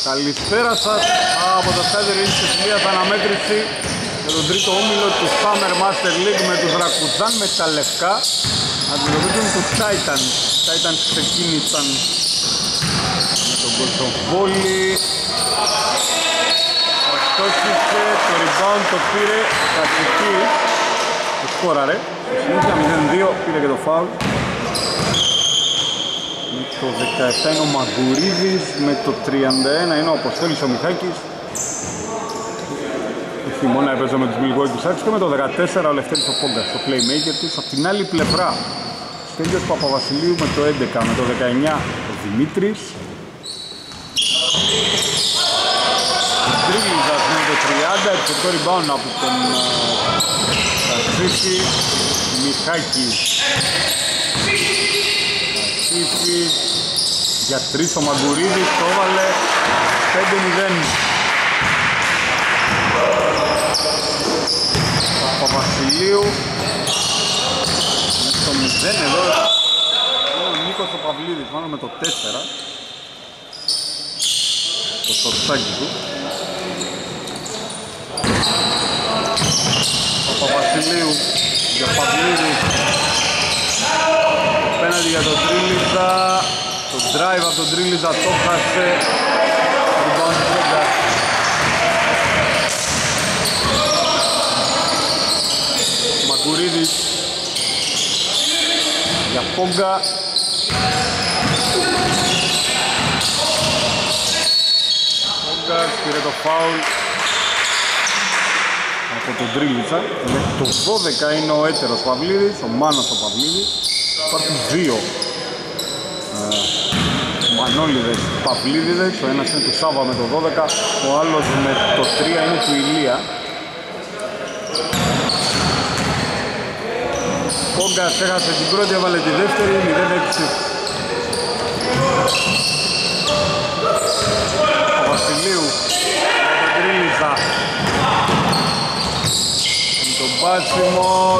Καλησπέρα σας από το Στάδιο Ειρήνης Σicilίας, αναμέτρηση για τον τρίτο όμιλο του Summer Master League με τους Ρακουζάν με τα λευκά αντιμετωπίζουν τους Titans. Οι Titans ξεκίνησαν με τον Κοτσοβόλη, αστόχησε, το rebound το πήρε Κατσικής, το σκόραρε, συνήθεια 0-2, πήρε και το foul. Με το 17 είναι ο Μαγκουρίδης, με το 31 είναι ο Αποστόλης ο Μιχάκης. Το χειμώνα έπαιζε με τους Milwaukee Bucks και με το 14 ο Λευτέρης ο Πόγκας, το playmaker τους. Απ' την άλλη πλευρά, Στέλιος Παπαβασιλείου με το 11, με το 19 ο Δημήτρης. Τρίλιζας με το 30, επιθετικό rebound από τον Κατσίση, Μιχάκη. Για 3 ο Μαγκουρίδης, το έβαλε 5-0. Παπαβασιλείου με το 0 εδώ είναι ο Νίκος ο Παυλίδης, μάλλον με το 4 το σορτσάκι του. Παπαβασιλείου για Παυλίδη, πέναντι για τον Τρίλιζα, το drive από τον Τρίλιζα το χάσε, rebound του Πόγκα. Μαγκουρίδης για Πόγκα. Πόγκα πήρε το foul από τον Τρίλιζα. Με το 12 είναι ο έτερος Παυλίδης, ο Μάνος ο Παυλίδης. Υπάρχουν δύο Μανόλιδες Παυλίδιδες, ο ένας είναι του Σάβα με το 12, ο άλλος με το 3 είναι του Ηλία. Πόγκας έχασε την πρώτη, έβαλε τη δεύτερη, 0-6. Ο Βασιλείου με τον Τρίλιζα, με τον Μπάσιμο.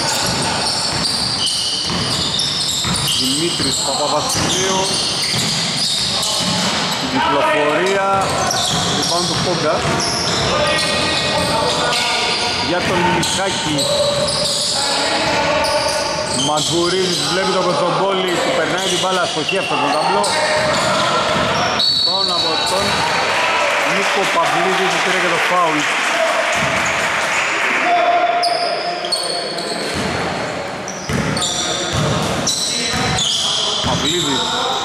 Δημήτρης Παπαβασιλείου, την κυκλοφορία λοιπόν του Πόγκα για τον Μιχάκη. Μαγκουρίδης βλέπει τον Κοτσομπόλη, του περνάει την μπάλα στο χέρι αυτό το ταμπλό. Λοιπόν από τον Νίκο Παυλίδη που πήρε και το φάουλ. Παυλίδης,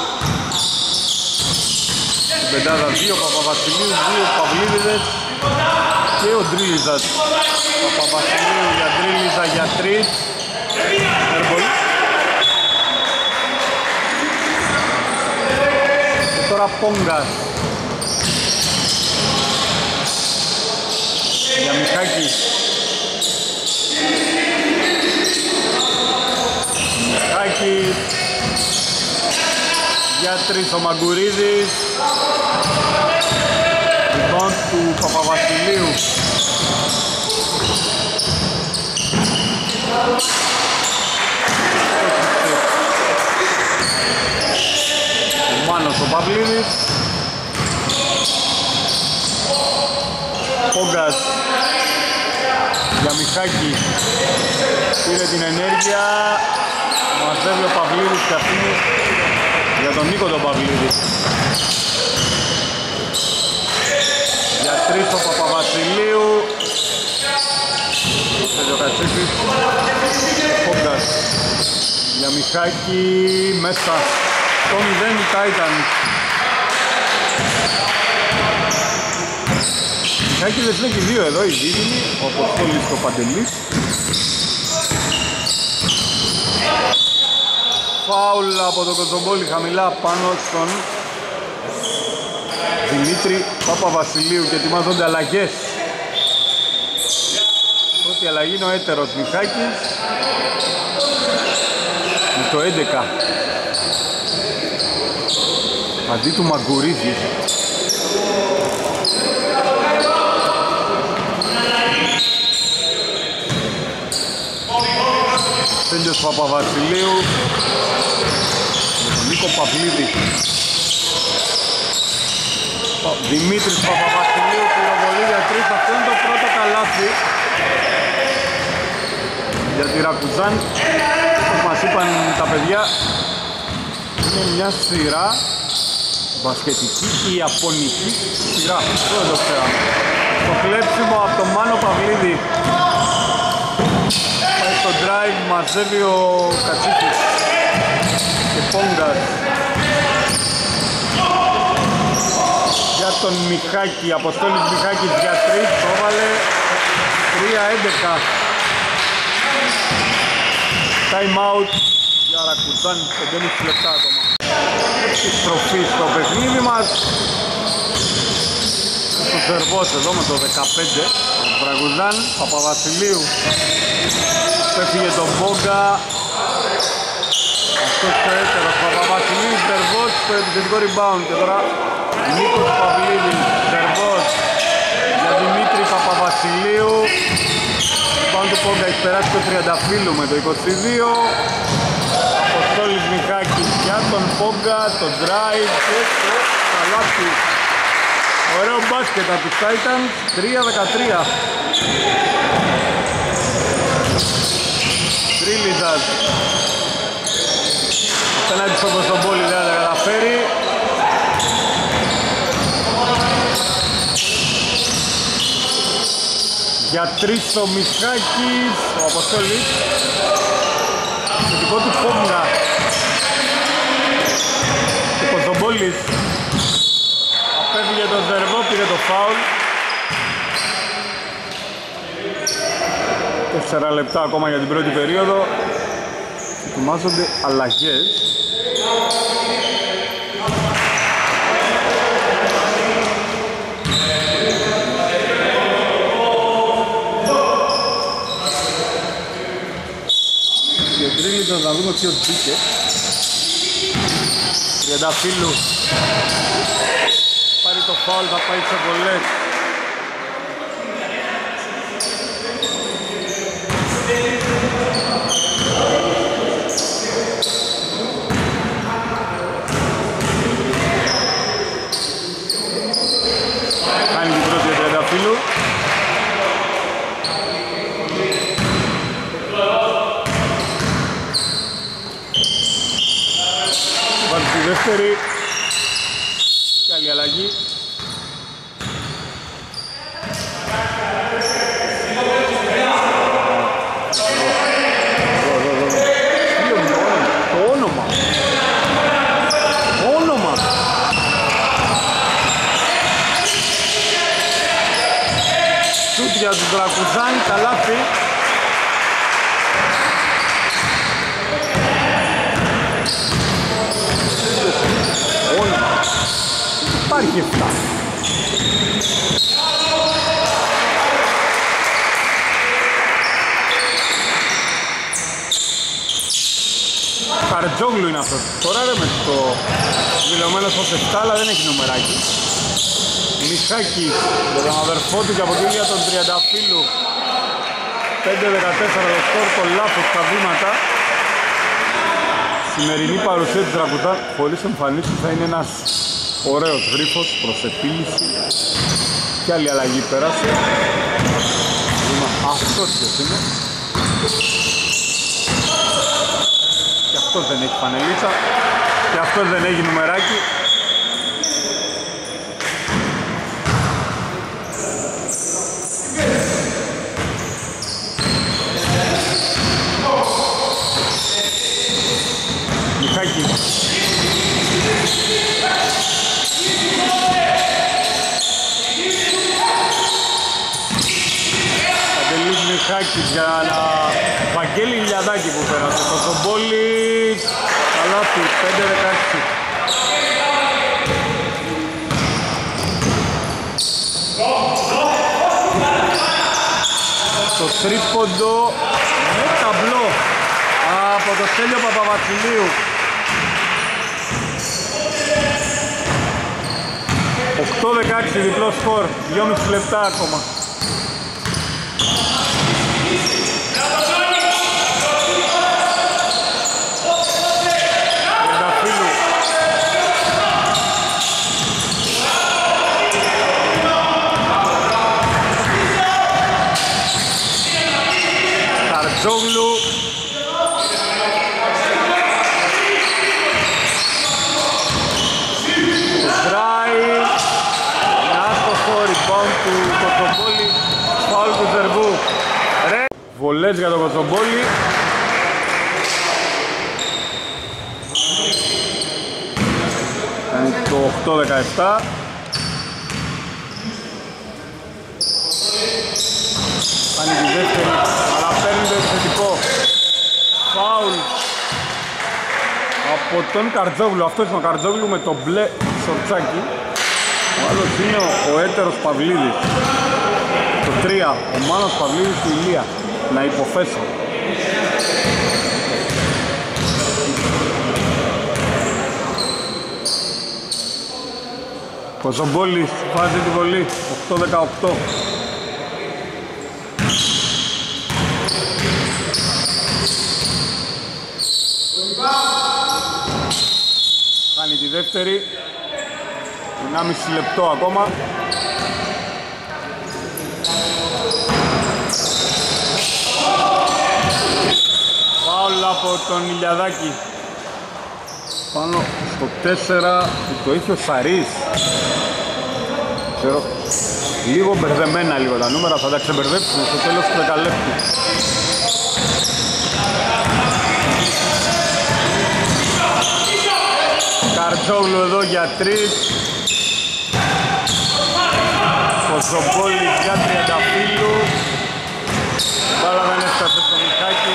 στην πεντάδα 2 Παπαβασιλείου, 2 Παυλίδηδες και ο Τρίλιζας. Παπαβασιλείου για Τρίλιζα για 3. Και τώρα Πόγκας για Μιχάκη. Μιχάκη για 3 ο Μαγκουρίδης, λοιπόν του Παπαβασιλείου. Ο Μάνος ο Παυλίδης. Πόγκας για Μιχάκη, πήρε την ενέργεια, μαζεύει ο Παυλίδης και αφήνει για τον Νίκο τον Παυλίδη. Για 3 ο Παπαβασιλείου. Θέλει ο Κατσίκης. Πόγκας για Μιχάκη, μέσα το 0 η Titans. Μιχάκη δεν είναι και 2 εδώ, η δίδυμη, ο Αποστόλης και ο Παντελής. Φάουλ από τον Κοτσομπόλη χαμηλά πάνω στον Δημήτρη Παπαβασιλείου και ετοιμάζονται αλλαγές. Πρώτη αλλαγή είναι ο έτερος Μιχάκης με το 11 αντί του Μαγκουρίδη. Στέλιος Παπαβασιλείου με τον Νίκο Παυλίδη. Δημήτρης Παπαβασιλείου πυροβολεί για 3, αυτό είναι το πρώτο καλάθι για τη Ρακουζάν. Όπως μας είπαν τα παιδιά, είναι μια σειρά μπασκετική και ιαπωνική σειρά. Το κλέψιμο από τον Μάνο Παυλίδη. Πάει στο drive, μαζεύει ο Κατσίκης και Πόγκας για τον Μιχάκη. Αποστόλης Μιχάκης για 3, το έβαλε 3-11. Time out για Ρακουζάν, 5,5 λεπτά ακόμα. Επιστροφή στο παιχνίδι μας. Στο Σερβός εδώ με το 15. Ρακουζάν, Παπαβασιλείου. Έφυγε τον Μπόγκα. Αυτός το έτερος. Παπαβασιλείου, Σερβός, το επιθετικό rebound. Και τώρα Νίκος Παυλίδης, Σερβός για Δημήτρη Παπαβασιλείου. Πάνω του Πόγκα έχει περάσει το Τριανταφύλλου με το 22. Αποστόλης Μιχάκης για τον Πόγκα, το drive και το καλάθι. Ωραίο μπάσκετ από τους Titans, 3-13. Τρίλιζας απέναντι στον Κωνστομπόλη, δεν θα καταφέρει. Για 3 ο Μιχάκης, ο Αποστόλης. Θετικό του Πόγκα. Ο Κωνστομπόλης απέφυγε τον Ζερβό, πήρε το φάουλ. 4 λεπτά ακόμα για την πρώτη περίοδο. Ετοιμάζονται αλλαγές. Να δούμε ποιος μπήκε. Τριανταφύλλου πάρει το φάουλ, θα πάει σε βολές. Κάνει την πρώτη για Τριανταφύλλου. Στη δεύτερη και άλλη αλλαγή. Το όνομα. Σούτ για τους Ρακουζάν, καλάθι. Υπάρχει 7. Χαρτζόγλου είναι αυτό. Τώρα ρε με το δηλωμένο στο 7, αλλά δεν έχει νομεράκι. Μιχάκη για τον αδερφό του και από την ίδια τον Τριανταφύλλου. 5-14 το σκορ, το λάθος στα βήματα. Σημερινή παρουσία της Ρακουζάν χωρίς εμφανίσεις θα είναι ένας ωραίος γρίφος προς επίλυση. Και άλλη αλλαγή πέρασε. Αυτός ποιος είναι. Και αυτός δεν έχει πανελίτσα. Και αυτός δεν έχει νουμεράκι. Μιχάκη. Παντελής Μιχάκης για ένα Βαγγέλη Λιαδάκη που πέρασε. Κωνστομπόλης, καλάθι, 5-16. Το τρίποντο με ταμπλό από το Στέλιο Παπαβασιλείου. 8-16 διπλό σκορ, 2,5 λεπτά ακόμα. Καρτζόγλου. Τετράει. Είναι άστοχο rebound του Κοτσομπόλη. Φάουλ του Ζερβού. Βολές για τον Κοτσομπόλη. Κάνει το 8-17. Κάνει τη δεύτερη, αλλά παίρνει το επιθετικό. Φάουλ από τον Καρτζόγλου. Αυτός είναι ο Καρτζόγλου με το μπλε σορτσάκι. Ο άλλος είναι ο έτερος Παυλίδης. Το 3, ο Μάνος Παυλίδης του Ηλία. Να υποφέσω. Κοτσομπόλης βάζει τη βολή. 8-18. Κάνει τη δεύτερη. 1,5 λεπτό ακόμα. Φάουλ από τον Ηλιαδάκη. Πάνω στο 4 που το είχε ο Σαρής. Ξέρω, λίγο μπερδεμένα λίγο τα νούμερα, θα τα ξεμπερδέψουμε στο τέλος του δεκαλέπτου. Καρτζόγλου εδώ για 3. Κοτσομπόλης για Τριανταφύλλου. Μπάλα δεν έφτασε στο Μιχάκη.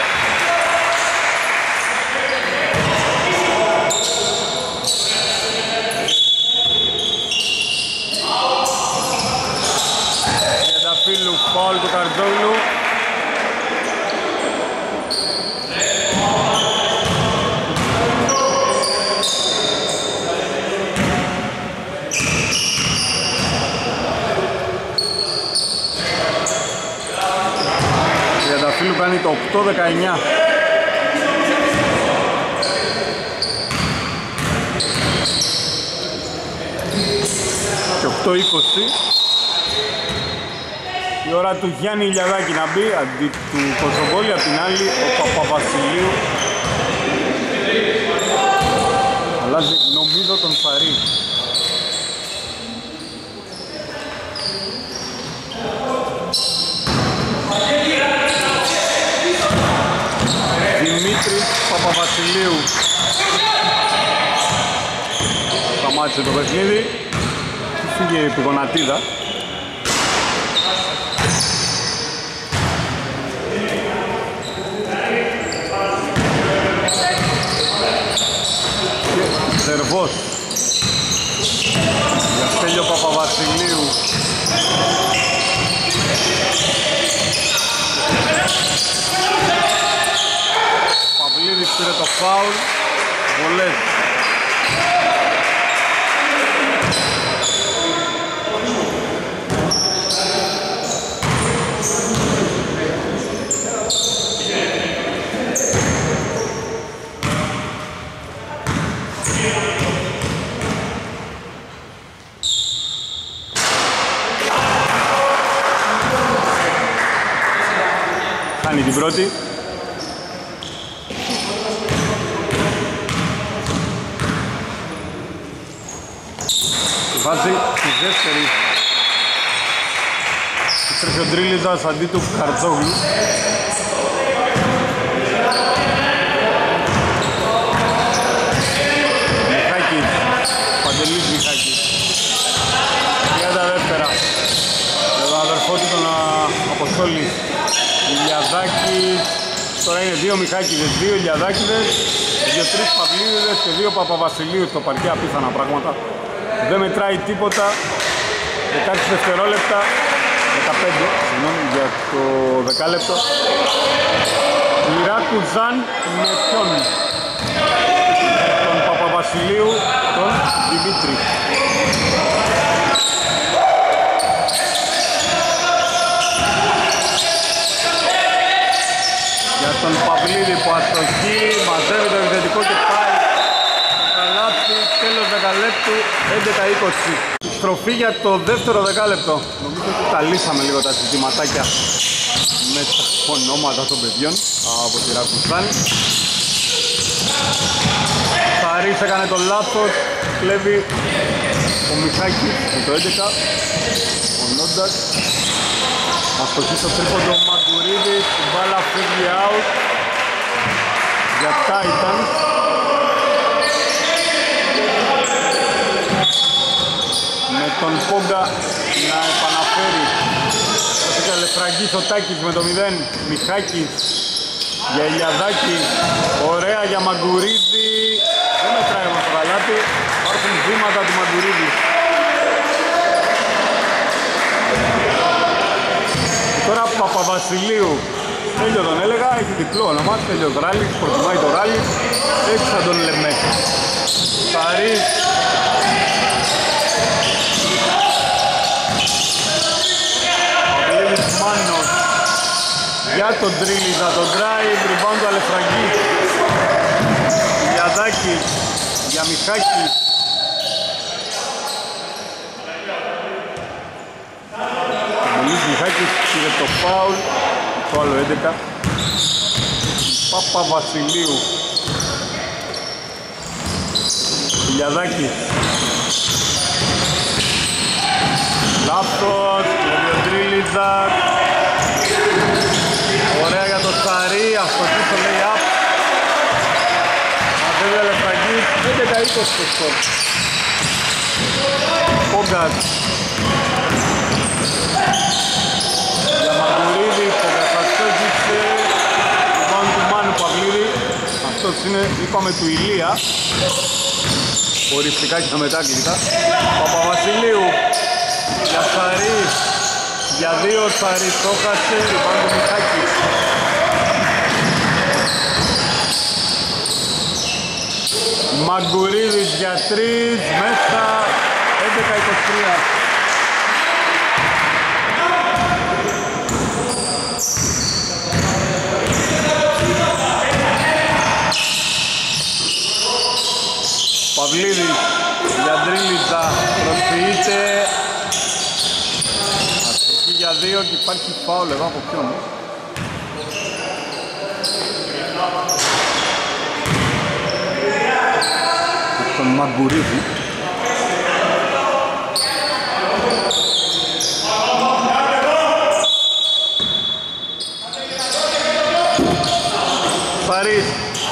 Τριανταφύλλου, φάουλ του Καρτζόγλου. Τριανταφύλλου κάνει το 8-19. Και 8-20. Η ώρα του Γιάννη Ηλιαδάκη να μπει αντί του Κοτσομπόλη, απ' την άλλη ο Παπαβασιλείου αλλάζει νομίζω τον Φαρή. Δημήτρης Παπαβασιλείου σταμάτησε το παιχνίδι, φύγε η πηγονατίδα. Ζερβός για Στέλιο Παπαβασιλείου. Παυλίδης πήρε το φάουλ. Βολές. Κάνει την πρώτη. Βάζει τη δεύτερη. Τρέχει ο Ντρίλιζας αντί του Καρτζόγλου. Μιχάκης, Παντελής Μιχάκης. 30 δεύτερα. Εδώ αδερφό του τον Αποστόλη. Ηλιαδάκης. Τώρα είναι 2 Μιχάκηδες, 2 Ηλιαδάκηδες, 2-3 Παυλίδες και 2 Παπαβασιλείου στο παρκέ, απίθανα πράγματα. Δεν μετράει τίποτα. 16 δευτερόλεπτα, 15, συγγνώμη για το δεκάλεπτο. Λιράκουζαν με ποιον? Τον Παπαβασιλείου, τον Δημήτρη. Για τον Παυλίδη που αστοχεί, μαζεύει το επιθετικό και πάει καλάψει, τέλος δεκαλέπτου, 11-20. Στροφή για το δεύτερο δεκάλεπτο. Νομίζω ότι τα λύσαμε λίγο τα συζητηματάκια. με τα ονόματα των παιδιών από τη Ρακουζάν. Σαρής έκανε το λάθος, κλέβει ο Μιχάκης με το 11, ο Νόντας. Αστοχή στο τρίποντο Μαγκουρίδης, η μπάλα φεύγει out για Titans. Με τον Πόγκα να επαναφέρει. Έφυγε Λεφραγκής ο Τάκης με το 0, Μιχάκης για Ηλιαδάκη, ωραία για Μαγκουρίδη, δεν μετράει όμως το καλάτι, υπάρχουν βήματα του Μαγκουρίδη. Τώρα Παπαβασιλείου, Τέλειο τον έλεγα, έχει διπλό όνομα, Τέλειο Ράλι, προτιμάει το Ράλι, έτσι θα τον λέμε. Σαρής. Παυλίδης Μάνος για τον Τρίλιζα, τον drive, rebound του Αλεφραγκή. Ηλιαδάκη για Μιχάκη. Μιχάκης πήρε το φάουλ, το άλλο 11. Παπαβασιλείου. Ηλιαδάκη. Λάθος, ο Τρίλιζακ. Ωραία για το Σαρί, αυτοκίνητο στο lay-up. Αντέβει ο Αλεφραγκής, 11-20 το σκορ. Πόγκας. Για Μαγκουρίδη, Πογασασόγησε, πάνω του Μάνου Παυλίδη. Αυτός είναι, είπαμε, του Ηλία. Οριστικά και τα μετάκλητα. Παπαβασιλείου, για Σαρή, για 2 Σαρή, το χάσε, πάνω του Μιχάκη. Μαγκουρίδης για 3, μέσα, 11-23. Παυλίδης για Τρίλιτσα, προσποιείται. Αστοχή για 2 και υπάρχει φάουλ εδώ από ποιον. Από τον Μαγκουρίδη. Παρίς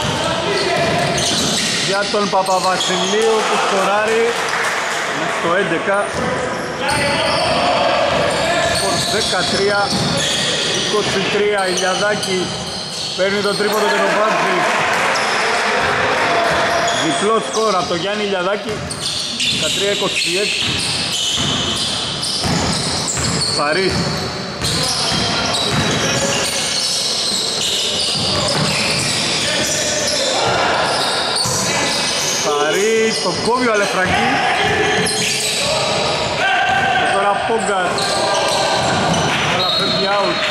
για τον Παπαβασιλείου που σκοράρει στο 11. Σκορ 13-23. Ηλιαδάκη παίρνει το τρίποντο και το βάζει. Διπλό σκορ από το Γιάννη Ηλιαδάκη, 13-26. Παρίς. Σαρή, το κόβει ο Αλεφραγκή. Και τώρα Πόγκας. Αλλά φεύγει out.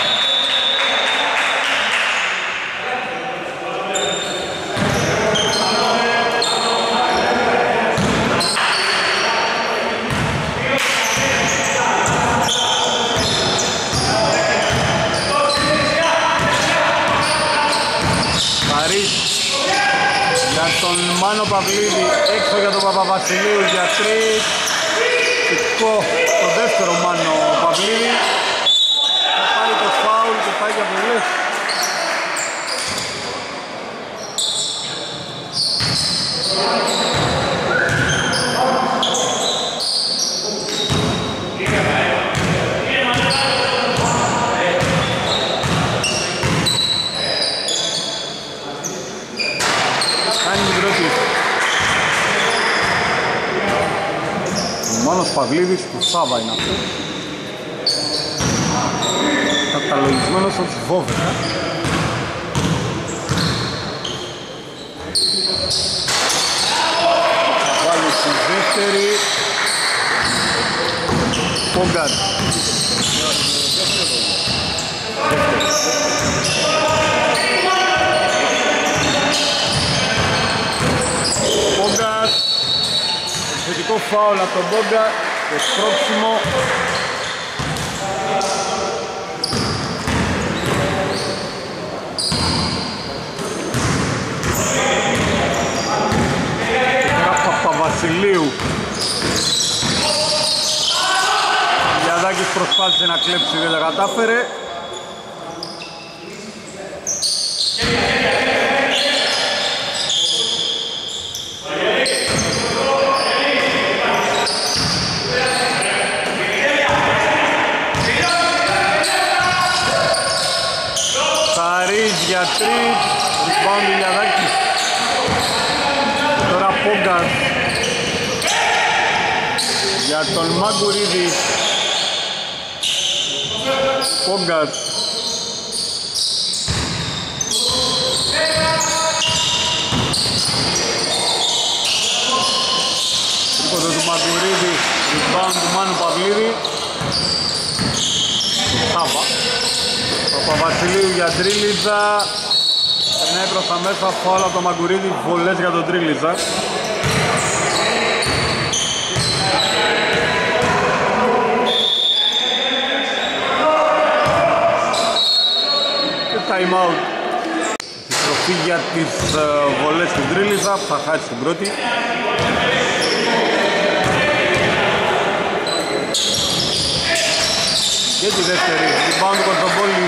Σαρή. Για τον Μάνο Παυλίδη, έξω για τον Παπαβασιλείου για 3. Φυτικό το δεύτερο Μάνο Παυλίδη. Θα πάρει το φάουλ και πάει για βουλές. Μάνος Παυλίδης του Σάβα είναι αυτό. Καταλογισμένος ως 12. Θα βάλει στη δεύτερη. Πόγκας. Πόγκας. Θετικό φάουλ από τον Πόγκα και σπρώξιμο. Παπαβασιλείου. Ιλιαδάκης προσπάθησε να κλέψει, δεν τα κατάφερε. Σαρής για τρεις, rebound Ιλιαδάκης. Τώρα Πόγκας για τον Μαγκουρίδη. Πόγκας. Τρίποντο του Μαγκουρίδη, rebound του Μάνου Παυλίδη. Σάβα. Παπαβασιλείου για Τρίλιτζα. Περνάει προς τα μέσα, φάουλ από το Μαγκουρίδη, βολές για τον Τρίλιτζα. Και time out. Επιστροφή για τις βολές του Τρίλιτζα, που θα χάσει την πρώτη. Και τη δεύτερη, rebound Κοντομπόλη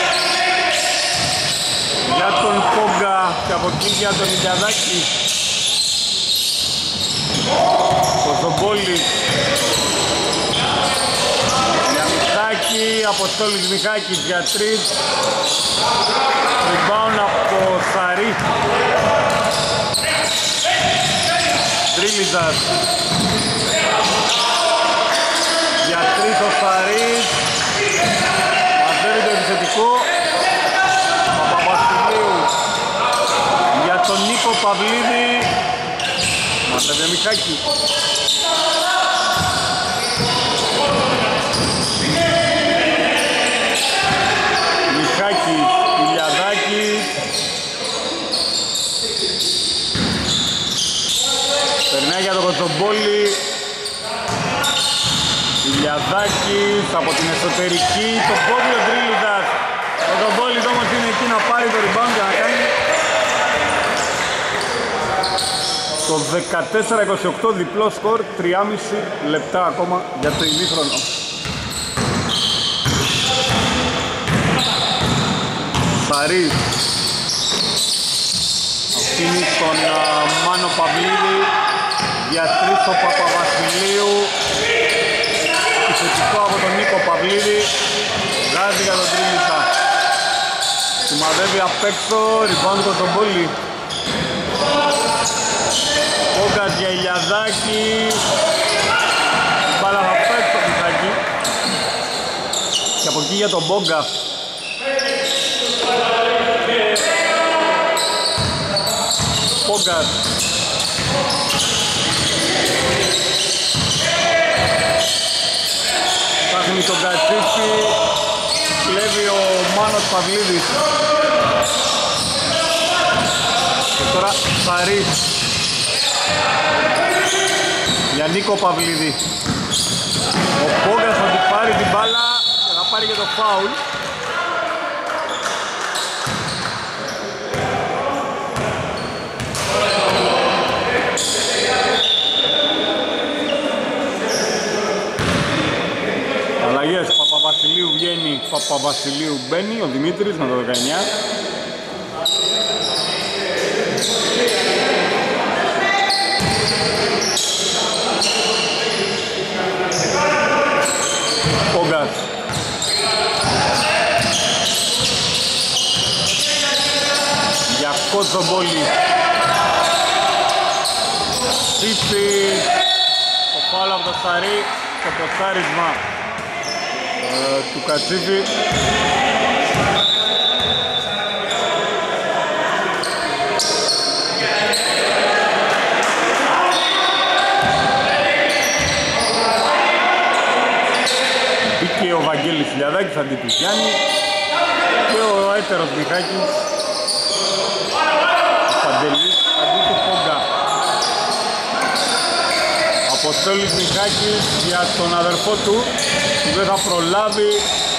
για τον Πόγκα και από εκεί για τον Ιλιαδάκη. Κοντομπόλη για Μιχάκη, Αποστόλης Μιχάκης για τρεις. Rebound από Σαρή. Τρίλιτζας για τρεις ο Σαρής. Μαζεύει το επιθετικό. Παπαβασιλείου για τον Νίκο Παυλίδη. Μαζεύει ο Μιχάκη. Μιχάκη, Ιλιαδάκη. Περνάει για τον Κοτσομπόλη. Ιλιαδάκης από την εσωτερική, το πόδι ο Τρίλιτζας. Ο Κοτσομπόλης όμως είναι εκεί να πάρει το rebound και να κάνει το 14-28 διπλό σκορ, 3,5 λεπτά ακόμα για το ημίχρονο. Σαρής αφήνει τον Μάνο Παυλίδη για τρεις ο Παπαβασιλείου. Επιθετικό από τον Νίκο Παυλίδη, βγάζει για τον Τρίλιτζα. Σημαδεύει απ' έξω, rebound Κοντομπόλη. Πόγκας για Ιλιαδάκη. Μπάλα απ' έξω Μιχάκη. Και από εκεί για τον Πόγκα. Πόγκας. Ψάχνει τον Κατσίτσι, κλέβει ο Μάνος Παυλίδης. Και τώρα Σαρής για Νίκο Παυλίδη. Ο Πόγκας θα την πάρει την μπάλα και θα πάρει και το φάουλ. Αλλαγές, Παπαβασιλείου βγαίνει, Παπαβασιλείου μπαίνει, ο Δημήτρης με το 19. Πόγκας. Για Κοτσομπόλη. Τσίτσι. Το φάουλ από το Σαρή, το ποστάρισμα του Κατσίφη. Μπήκε ο Βαγγέλης Ιλιαδάκης αντί του Γιάννη και ο έτερος Μιχάκης Παντελής αντί του Πόγκα. Αποστόλης Μιχάκης για τον αδερφό του που δεν θα προλάβει.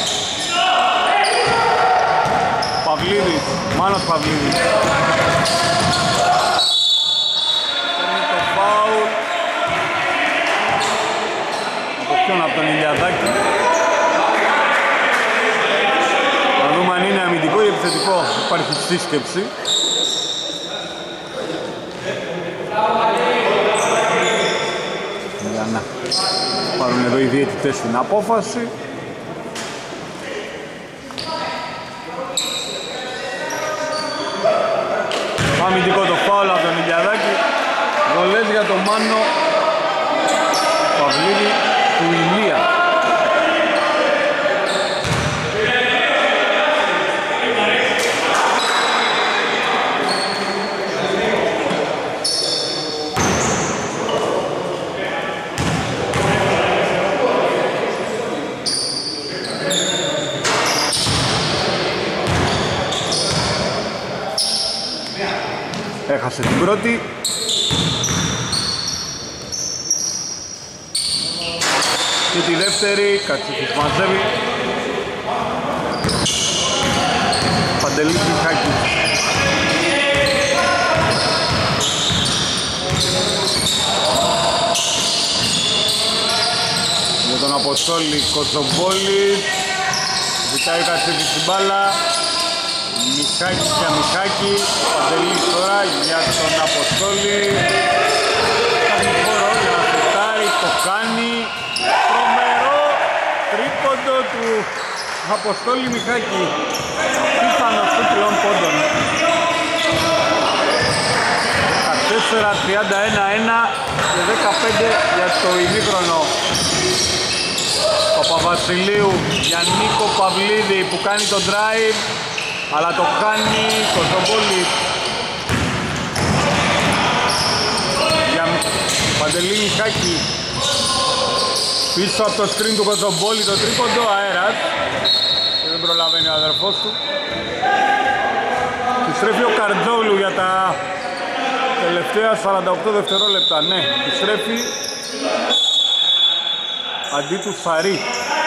Παυλίδης, Μάνος Παυλίδης. Παίρνει το φάουλ Ηλιαδάκη. Να δούμε αν είναι αμυντικό ή επιθετικό. Υπάρχει σύσκεψη. Για να πάρουν εδώ οι διαιτητές την απόφαση. Αμυντικό το φάουλ από τον Ηλιαδάκη. Βολές για τον Μάνο Παυλίδη του Ηλία. Έχασε την πρώτη. Και τη δεύτερη, Κατσίφης μαζεύει. Παντελής Μιχάκης. Για τον Αποστόλη Κοτσομπόλης. Ζητάει ο Κατσίφης την μπάλα. Μιχάκης για Μιχάκη. Παντελής τώρα για τον Αποστόλη. Κάνει χώρο για να φετάρει, το κάνει. Τρομερό τρίποντο του Αποστόλη Μιχάκη. Πιθανό του 3 πόντων. 14, 31-1 και 15 για το ημίχρονο. Παπαβασιλείου για Νίκο Παυλίδη που κάνει το drive, αλλά το κάνει Κοτσομπόλη. Για Παντελή Μιχάκη. Πίσω από το screen του Κοτσομπόλη το τρίποντο, αέρας. Και δεν προλαβαίνει ο αδερφός του. Επιστρέφει ο Καρτζόγλου για τα τελευταία 48 δευτερόλεπτα. Ναι, επιστρέφει αντί του Σαρή.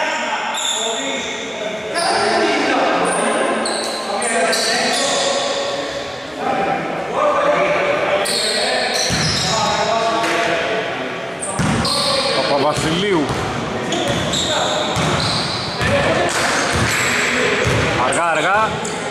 Παπαβασιλείου. Αργά αργά.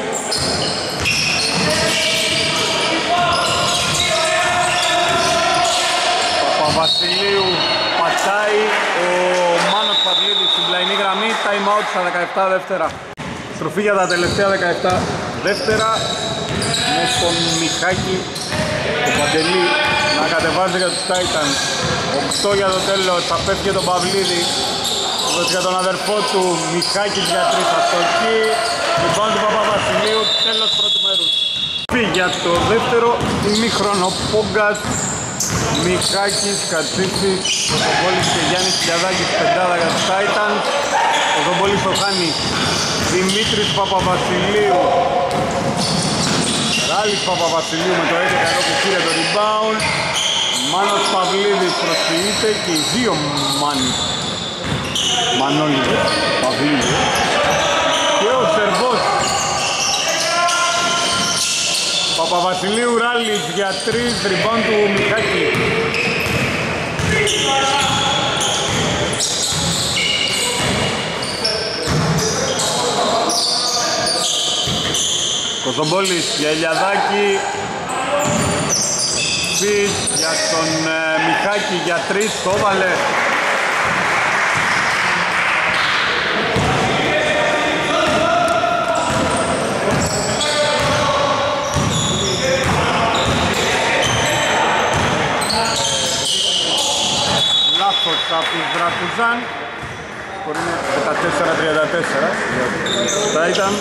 Παπαβασιλείου πατάει ο Μάνος Παυλίδης στην πλαϊνή γραμμή. Time out στα 17 δεύτερα. Στροφή για τα τελευταία 17 δεύτερα με τον Μιχάκη, τον Παντελή να κατεβάζει για τους Titans. 8 για το τέλος, θα πέφτει και τον Παυλίδη. Για τον αδερφό του Μιχάκης για 3 αστοχή. Λοιπόν του Παπαβασιλείου, τέλος πρώτου μέρους. Για το δεύτερο ημίχρονο, Πόγκας, Μιχάκης, Κατσίφης, Κοτσομπόλης και Γιάννης Ηλιαδάκης, πεντάδα για τους Titans. Κοτσομπόλης το χάνει. Δημήτρης Παπαβασιλείου. Ράλης Παπαβασιλείου με το 11 εδώ που πήρε το rebound. Μάνος Παυλίδης προσποιείται και οι δύο Μάνοι. Μανώλης Παυλίδης. Και ο Σερβός. Παπαβασιλείου Ράλης για 3, rebound του Μιχάκη. Κοτσομπόλης για Ηλιαδάκη. Φις για τον Μιχάκη για 3, το έβαλε. Λάθος από τους Δρακουζάν. Σκορ είναι 14-34 για τους Titan.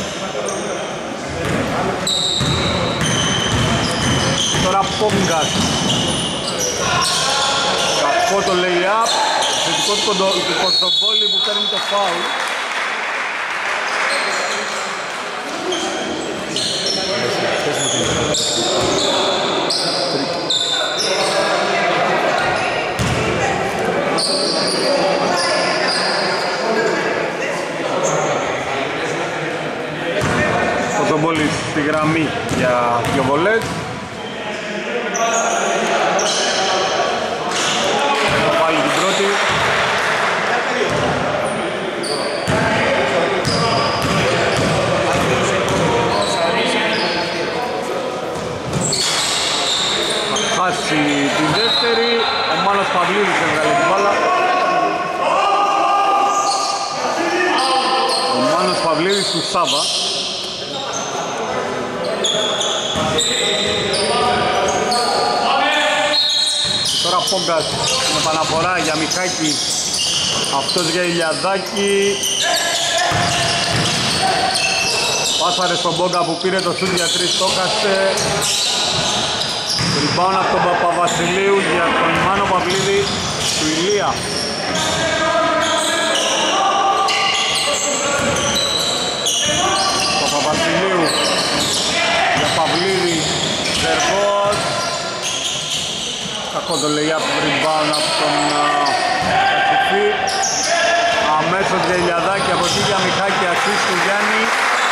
Τώρα Πόγκας. Κακό το lay-up. Θετικό του Κοτσομπόλη που παίρνει το foul. Κοτσομπόλης στη γραμμή για δύο βολές. Θα βάλει την πρώτη. Σάβα. Και τώρα Πόγκας με επαναφορά για Μιχάκη, αυτός για Ηλιαδάκη. Πάσαρε στον Πόγκα που πήρε το σούτ για 3, το χάσε. Rebound από τον Παπαβασιλείου για τον Μάνο Παυλίδη του Ηλία. Παπαβασιλείου για Παυλίδη, Ζερβός. Κακό το λέει από rebound από τον Κατσουφή. Αμέσως για Ηλιαδάκη, από εκεί για Μιχάκη, assist του Γιάννη.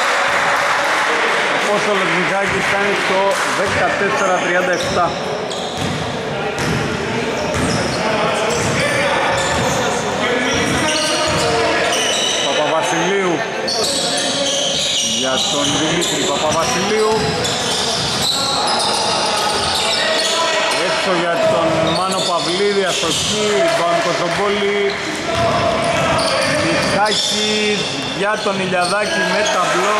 Απόστολος Μιχάκης κάνει το 14-37. Παπαβασιλείου για τον Δημήτρη Παπαβασιλείου. Έξω για τον Μάνο Παυλίδη, αστοχή, τον Κοτσομπόλη. Μιχάκης για τον Ηλιαδάκη με ταμπλό.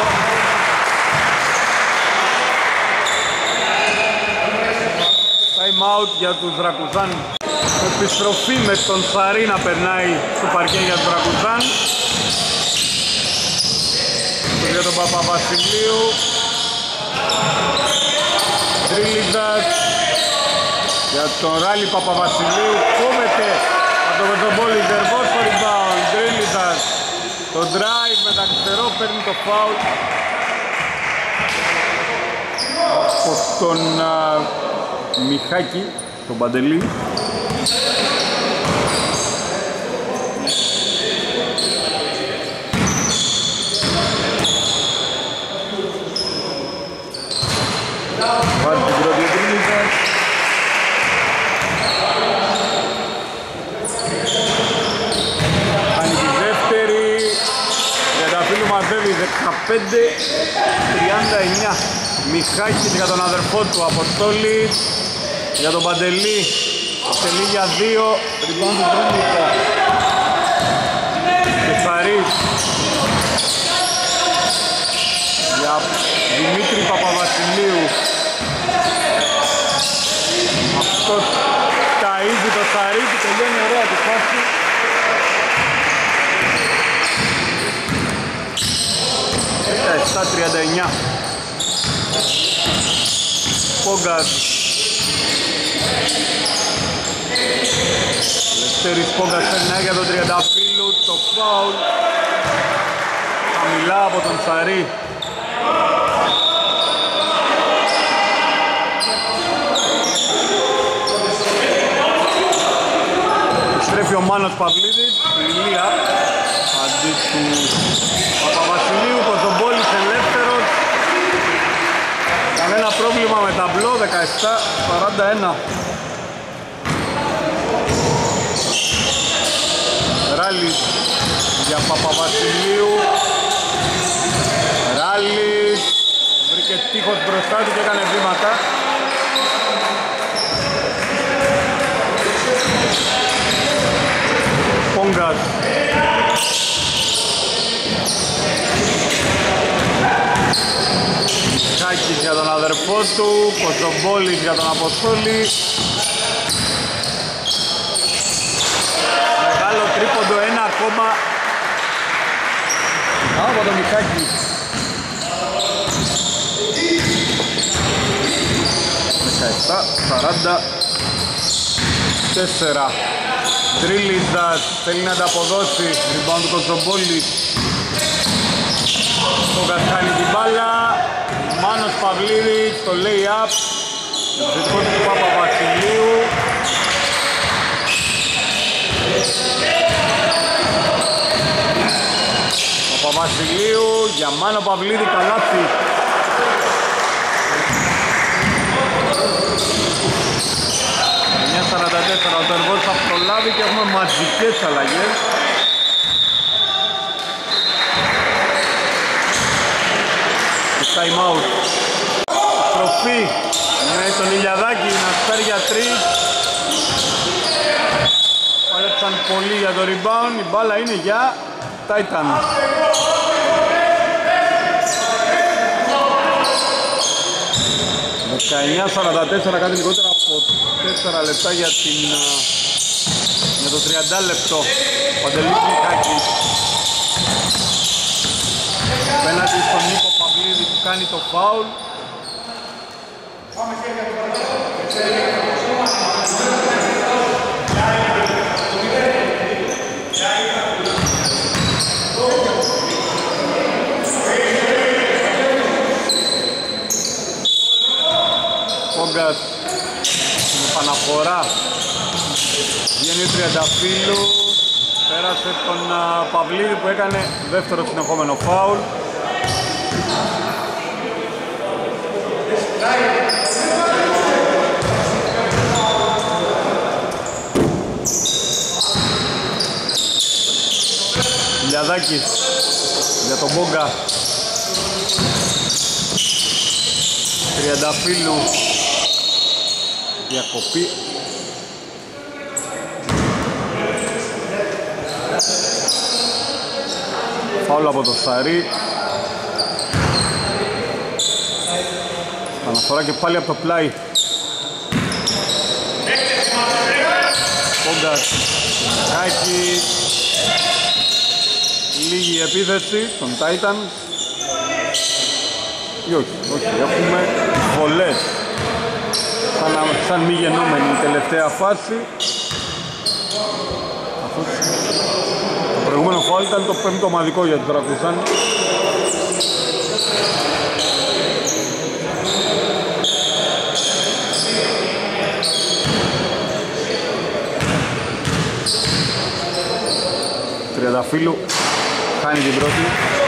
Time out για τους Δρακουζάν. Επιστροφή με τον Σαρή να περνάει στο παρκέ για τους Δρακουζάν. Για τον Παπαβασιλείου. Τρίλιντας. Για τον Ράλι Παπαβασιλείου. Κόβεται από τον Κοτσομπόλη. Ζερβός στο rebound. Τρίλιντας. Το drive με δεξιτερό παίρνει το foul από τον Μιχάκη, τον Παντελή. Βάζει την πρώτη τρίλιτα. Κάνει τη δεύτερη. Τριανταφύλλου μαζεύει 15-39. Μιχάκης για τον αδερφό του Αποστόλη. Για τον Παντελή. Τελεί για 2. Rebound του Τρούμικα. Κεφαρής. Για Δημήτρη Παπαβασιλείου. Αυτός ταΐζει το Σαρίκι. Τελειώνει ωραία τη φάση. Στα 39. Πόγκας. Λευτέρης Πόγκας περνάει για τον Τριανταφύλλου. Το φάουλ χαμηλά από τον Σαρή. Επιστρέφει ο Μάνος Παυλίδης. Ηλία αντί του Παπαβασιλείου. Κοζομπόλης ελεύθερος. Κανένα πρόβλημα με ταμπλό. 17-41. Ράλης για Παπαβασιλείου. Ράλης βρήκε τείχος μπροστά του και έκανε βήματα. Πόγκας. Μιχάκης για τον αδερφό του. Κοτσομπόλης για τον Αποστόλη. Μεγάλο τρίποντο, ένα ακόμα από τον Μιχάκη. 17-44. Τρίλιντας θέλει να τα αποδώσει. Rebound του Κοτσομπόλη. Πόγκας κάνει την μπάλα. Μάνος Παυλίδης το lay-up. Επιθετικό του Παπαβασιλείου. Παπαβασιλείου για Μάνο Παυλίδη, καλάθι. Μια 44, ο Τερβός θα προλάβει και έχουμε μαζικές αλλαγές. Time out. Στροφή με τον Ηλιαδάκη να σπέρει για 3. Παλέψαν πολύ για το rebound, η μπάλα είναι για Titan. 19-44, κάτι λιγότερα από 4 λεπτά για το 30 λεπτό. Παντελής Μιχάκης απέναντι στον Νίκο Παυλίδη που κάνει το φάουλ. Κόγκας στην επαναφορά βγαίνει ο Τριανταφύλλου, πέρασε τον Παυλίδη που έκανε δεύτερο συνεχόμενο φάουλ. Λιαδάκης για τον Μπόγκα, Τριανταφύλλου, διακοπή. Φάουλ από το Σαρί. Αναφορά και πάλι από το πλάι. Πόγκας, Κάκη. Λίγη επίθεση των Titans. Ή όχι, έχουμε βολές. Σαν μη γεννούμενη η τελευταία φάση. Αφού το προηγούμενο φάουλ ήταν το πέμπτο ομαδικό για τους Ρακουσάν. Τριανταφύλλου χάνει την πρώτη.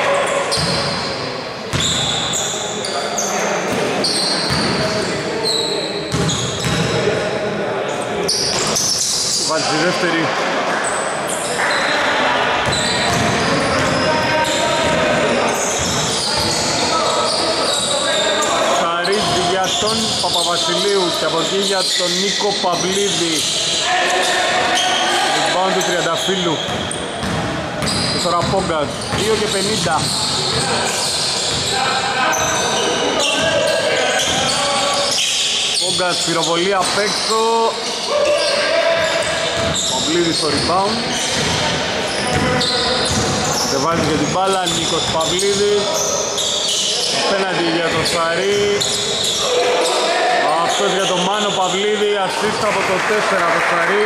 Βάζει τη δεύτερη. Χαρίζει για τον Παπαβασιλείου και από εκεί για τον Νίκο Παυλίδη. Rebound του Τριανταφύλλου. Και τώρα Πόγκας, 2 και 50. Πόγκας, πυροβολία απ' έξω. Παυλίδης στο rebound. Και βάζει και την μπάλα, Νίκος Παυλίδης. Απέναντι για το Σαρί. Αυτός για τον Μάνο Παυλίδη, assist από το 4 το Σαρί.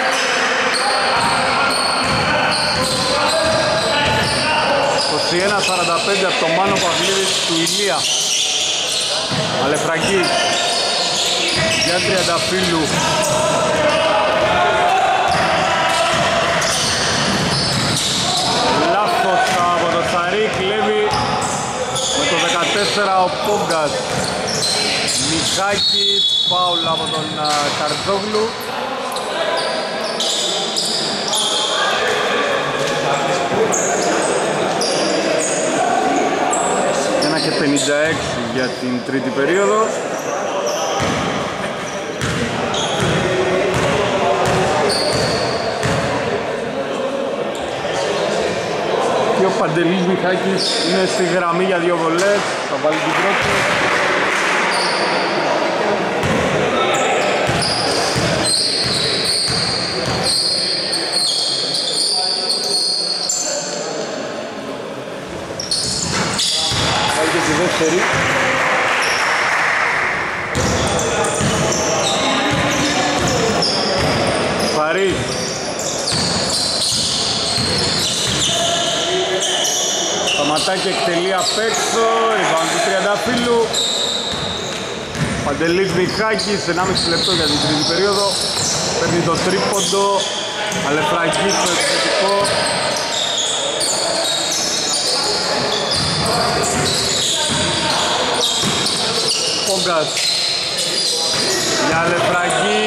Το 21-45 από τον Μάνο Παυλίδη του Ηλία. Αλεφραγκή για Τριανταφύλλου. Λάθος από το Σαρί, κλέβει με το 14 ο Πόγκας. Μιχάκη, φάουλ από τον Καρτζόγλου. Και 56 για την τρίτη περίοδο. Και ο Παντελής Μιχάκης είναι στη γραμμή για 2 βολές. Θα βάλει την πρώτη. Τη δεύτερη. Φαρί. Σταματάει και εκτελεί απ' έξω. Rebound του Τριανταφύλλου. Παντελής Μιχάκης, 1,5 λεπτό για την τρίτη περίοδο. Παίρνει το τρίποντο. Αλεφραγκής στο επιθετικό. Πόγκας για Αλεφραγκή.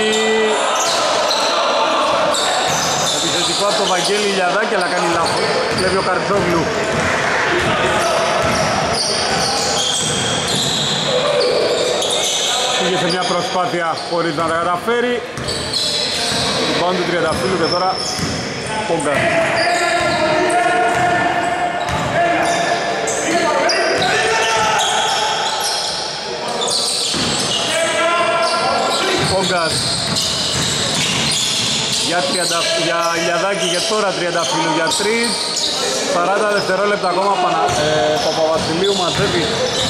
Επιθετικό από το Βαγγέλη Λιαδάκη, αλλά κάνει λάθος. Κλέβει ο Καρτζόγλου. Πήγε σε μια προσπάθεια χωρίς να τα καταφέρει. Πάνω του Τριανταφύλλου και τώρα Πόγκας. Πόγκας για Ηλιαδάκη και τώρα Τριανταφύλλου για 3. 40 δευτερόλεπτα ακόμα. Παπαβασιλείου μαζεύει.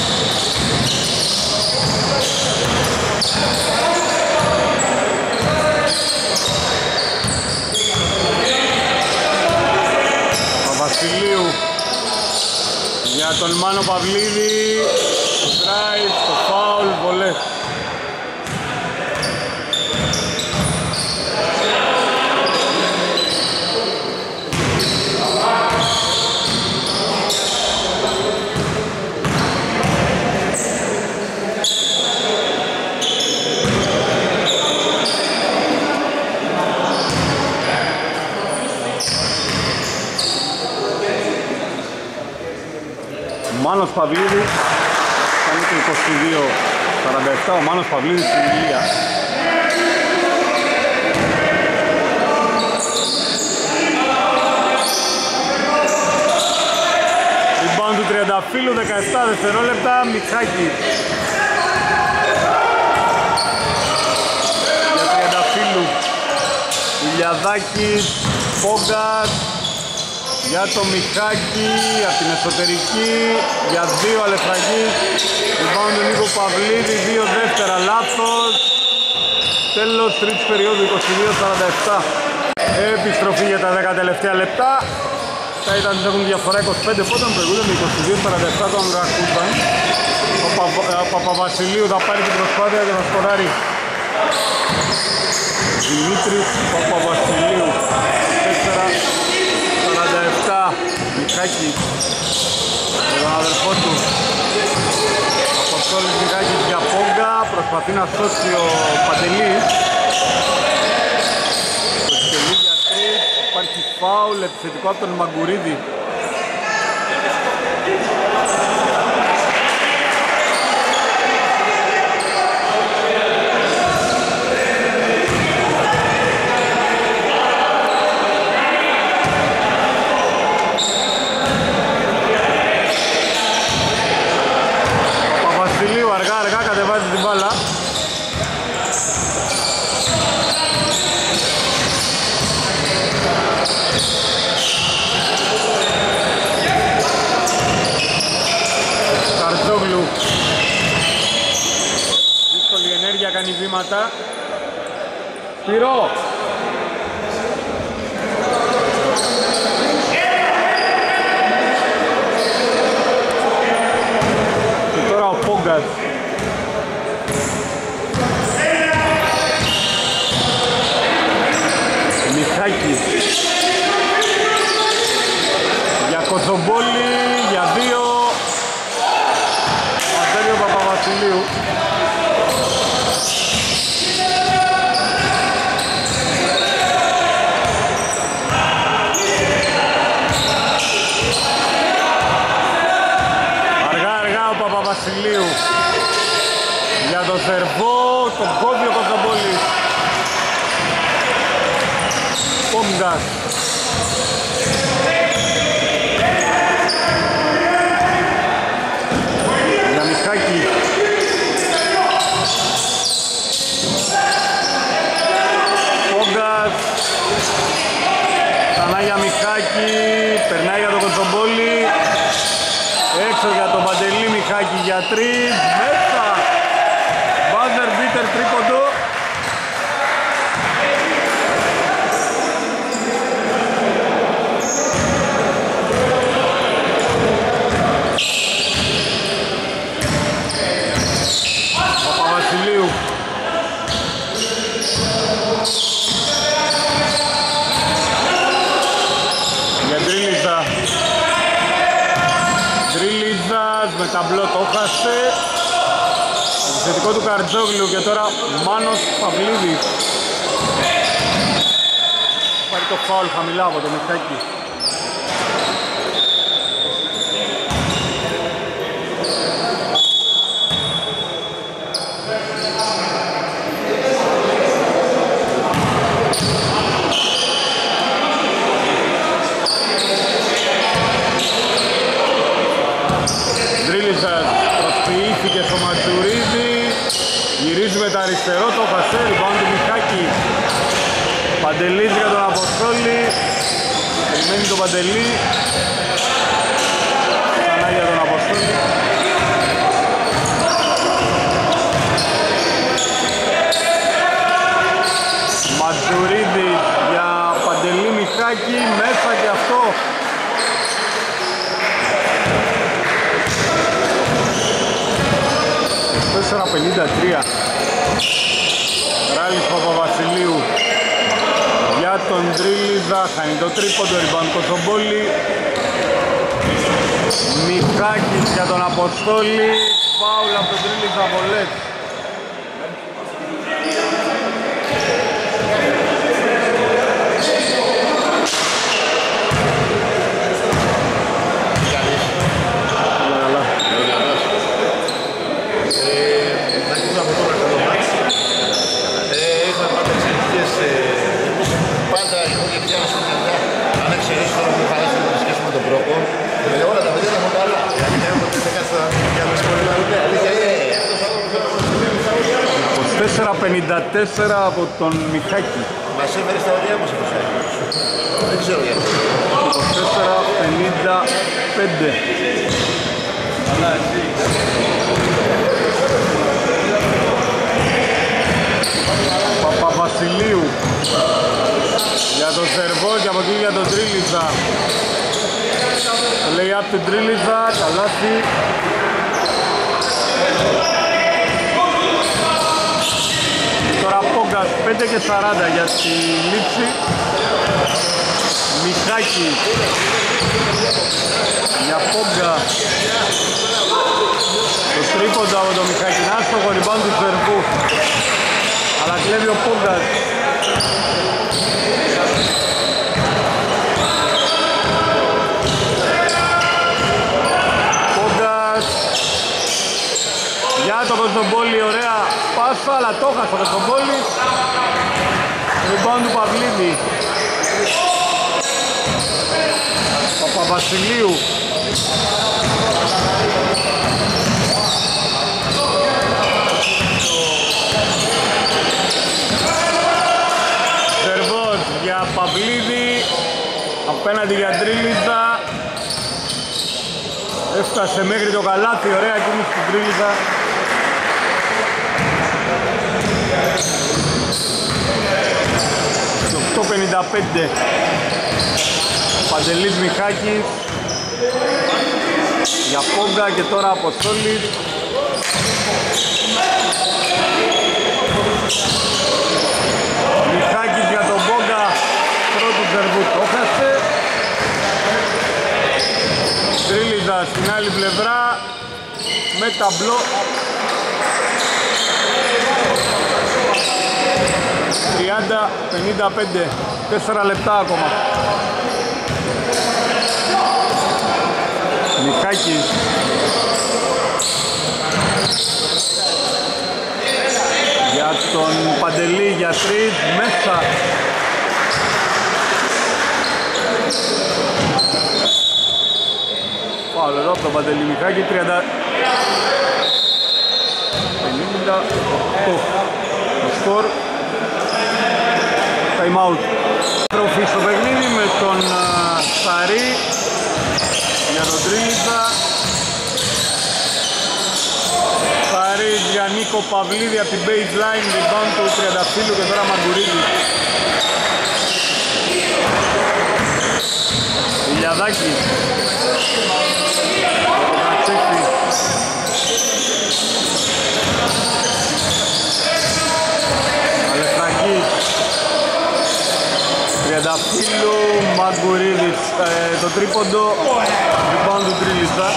Παπαβασιλείου για τον Μάνο Παυλίδη. Drive, το φάουλ, βολέ. Μάνος Παυλίδης κάνει το 22-47, ο Μάνος Παυλίδης στην Ηλία. Rebound του Τριανταφύλλου, 17 δευτερόλεπτα, Μιτσάκη. Για Τριανταφύλλου, Ηλιαδάκης, Πόγκας. Για το Μιχάκη, από την εσωτερική, για 2 Αλεφραγής. Rebound του Νίκο Παυλίδη, 2 δεύτερα, λάθος. Τέλος τρίτης περίοδου, 22-47. Επιστροφή για τα 10 τελευταία λεπτά. Τα ήταν έχουν διαφορά 25 πόντων, προηγούνται με 22-47 τον Ρακούταν. Ο Παπαβασιλείου θα πάρει την προσπάθεια και θα σκοράρει. Δημήτρης Παπαβασιλείου, 4-47, Μιχάκη με τον αδερφό του. Αποστόλης Μιχάκης για Πόγκα, προσπαθεί να σώσει ο Παντελής. Το σκελί για 3, υπάρχει φάουλ επιθετικό από τον Μαγκουρίδη. Αργά κατεβάζει την μπάλα. Καρτζόγλου. Δύσκολη ενέργεια, κάνει βήματα. Πυρό. Και τώρα ο Πόγκας. Μιχάκη για Κοτσομπόλη, για 2 Αστέριο Παπαβασιλείου. Αργά ο Παπαβασιλείου για το Σερβό, τον κόβει ο Κοτσομπόλης. Πόγκας. Για Μιχάκη. Πόγκας. Ξανά για Μιχάκη. Περνάει για τον Κοτσομπόλη. Έξω για τον Παντελή. Μιχάκη για 3. Μέσα. Buzzer beater τρίποντο. Παπαβασιλείου. Για Τρίλιτσα. Τρίλιτσας με ταμπλό το χάσε. Επιθετικό του Καρτζόγλου και τώρα Μάνος Παυλίδης. Πάρει το φάουλ χαμηλά από το Μιχάκη. Προσποιήθηκε στο Ματσουρίδη. Γυρίζει με τα αριστερό, το χασέ, rebound του Μιχάκη. Παντελής για τον Αποστόλη. Περιμένει τον Παντελή. Ξανά για τον Αποστόλη. Ματζουρίδης για Παντελή Μιχάκη. Μέσα και αυτό. $4.53. Ράλης Παπαβασιλείου για τον Τρίλιζα, χάνει το τρίποντο, rebound Κοτσομπόλη. Μιχάκης για τον Αποστόλη, φάουλ από τον Τρίλιζα, βολές. Όλα τα παιδιά θα μου καλά. Γιατί δεν έχω σε κάτσα για να σχολιάζουν. Αλήθεια είναι. 24-54 από τον Μιχάκη. Μας έφερε στα ωριά μας αυτό. Δεν ξέρω γιατί. 24-55. Αλλά εσύ. Παπαβασιλείου για τον Σερβό από εκεί για τον Τρίλιτσα. Λέει από την Τρίλιτσα, καλάθι. Τώρα Πόγκας 5:40 για τη λήψη. Μιχάκη για Πόγκα. Το τρίποντο από το Μιχάκη, άστοχο rebound του Σερβού. Αλλά κλέβει ο Πόγκας. Πόγκας για το Κοστομπόλη, ωραία πάσα, αλλά το έχασε ο Κοστομπόλης. Rebound του Παυλίδη. Παπαβασιλείου. Σερβός για Παυλίδη. Απέναντι για Τρίλιτσα. Έφτασε μέχρι το καλάθι, ωραία κίνηση στην Τρίλιτσα. Το 8:55. Παντελής Μιχάκης για Πόγκα και τώρα Αποστόλης. Μιχάκης για τον Πόγκα, πρώτου Σερβού το έχασε. Τρίλιτσα στην άλλη πλευρά με ταμπλό. 30-55, 4 λεπτά ακόμα. Μιχάκης για τον Παντελή για 3, μέσα. Φάουλ εδώ από τον Παντελή Μιχάκη, 58 το σκορ. Time out. Τροφή στο παιχνίδι με τον Σαρή για τον Τρίλιτσα. Σαρή για Νίκο Παυλίδη από την baseline, rebound του Τριανταφύλλου και τώρα Μαγκουρίδη. Ηλιαδάκη. Τριανταφύλλου, Μαγκουρίδης, το τρίποντο, rebound του Τρίλιτσα.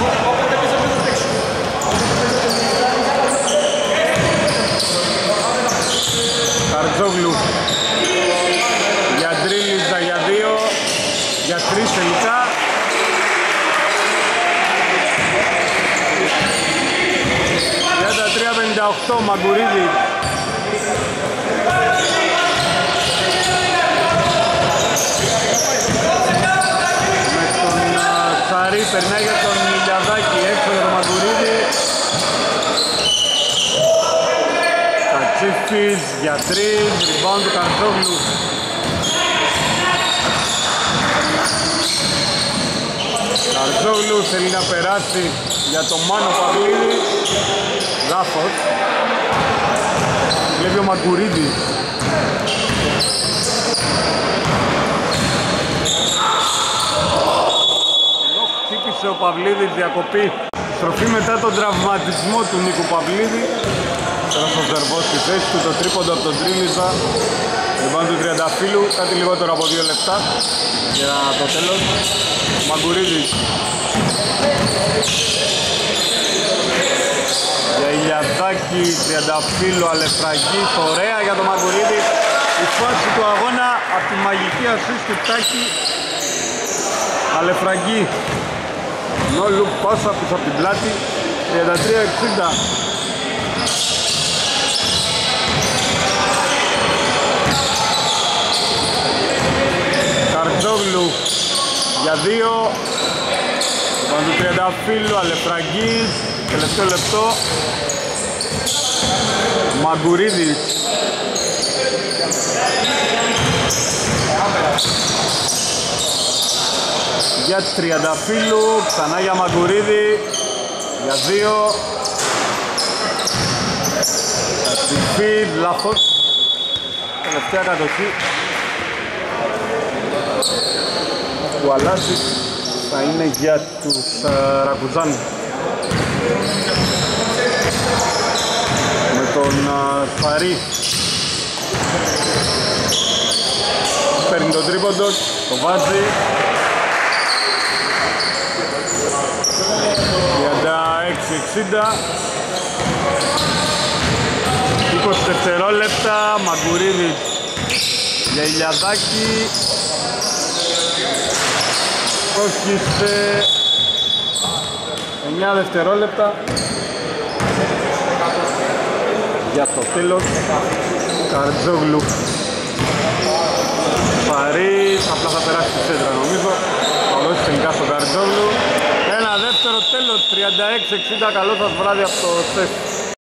Χαρτζόγλου για Τρίλιτσα για 2, για 3 τελικά. Για τα 3:58 Μαγκουρίδη. Περνάει για τον Ηλιαδάκη, έξω για τον Μαγκουρίδη. Τσίφης για 3, rebound του Καρτζόγλου. Καρτζόγλου θέλει να περάσει για τον Μάνο Παυλίδη. Λάθος. Βλέπει ο Μαγκουρίδης. Ενώ χτύπησε ο Παυλίδης, διακοπή. Στροφή μετά τον τραυματισμό του Νίκου Παυλίδη. Τώρα στο Ζερβό στη θέση του, το τρίποντο από τον Τρίλιζα. Λοιπόν του Τριανταφύλου, κάτι λιγότερο από 2 λεπτά για το τέλος. Μαγκουρίδης. Για Ηλιαδάκη, Τριανταφύλου, Αλεφραγής, ωραία για τον Μαγκουρίδη. Η φάση του αγώνα από τη μαγική ασίστ του Τάκη. Αλεφραγή. No look πάσα πίσω από την πλάτη. 33-60. Καρτζόγλου για 2. Πάνω του Τριανταφύλου, Αλεφραγής. Τελευταίο λεπτό. Μαγκουρίδης. Για Τριανταφύλου, ξανά για Μαγκουρίδη. Για 2. Κατσιφίδ, λάθος. Τελευταία κατοχή που αλλάζει θα είναι για τους Ρακουζάν. Με τον Φαρί. Παίρνει τον τρίποντο, το βάζει. 36-60. 20 δευτερόλεπτα, Μαγκουρίδης για Ηλιαδάκη. Κόσκησε 9 δευτερόλεπτα για το τέλος. Καρτζόγλου. Φαρής, απλά θα περάσει τη σέντρα νομίζω. Θα δώσει τελικά στον Καρτζόγλου. Ένα δεύτερο τέλος, 36-60, καλό σας βράδυ από το ΣΕΦ.